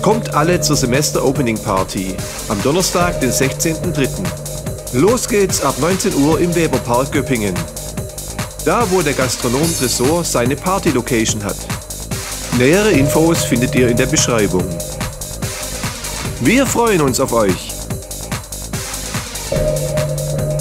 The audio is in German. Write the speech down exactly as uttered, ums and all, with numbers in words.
Kommt alle zur Semester-Opening-Party am Donnerstag, den sechzehnten dritten Los geht's ab neunzehn Uhr im Weberpark Göppingen. Da, wo der Gastronom Tresor seine Party-Location hat. Nähere Infos findet ihr in der Beschreibung. Wir freuen uns auf euch!